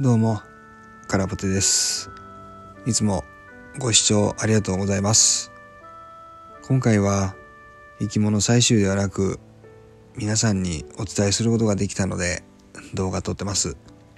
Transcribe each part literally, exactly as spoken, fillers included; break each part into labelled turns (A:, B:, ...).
A: どうも、からぽてです。いつもご視聴ありがとうございます。今回は生き物採集ではなく、皆さんにお伝えすることができたので動画撮ってます。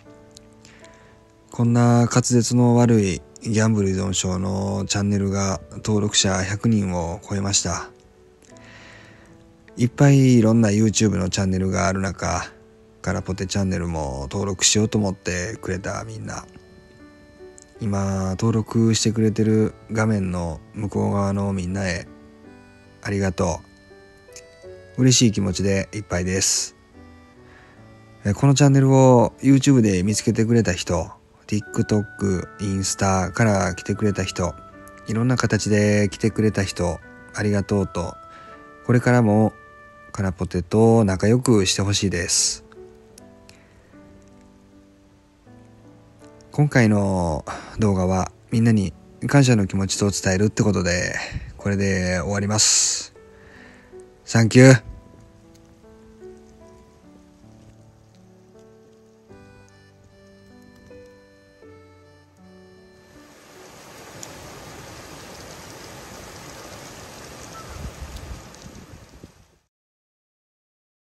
A: こんな滑舌の悪いギャンブル依存症のチャンネルが登録者ひゃくにんを超えました。いっぱいいろんな YouTube のチャンネルがある中、からぽてチャンネルも登録しようと思ってくれたみんな、今登録してくれてる画面の向こう側のみんなへありがとう。嬉しい気持ちでいっぱいです。このチャンネルを YouTube で見つけてくれた人、TikTok、インスタから来てくれた人、いろんな形で来てくれた人、ありがとうと、これからもからぽてと仲良くしてほしいです。今回の動画はみんなに感謝の気持ちと伝えるってことで、これで終わります。サンキュー。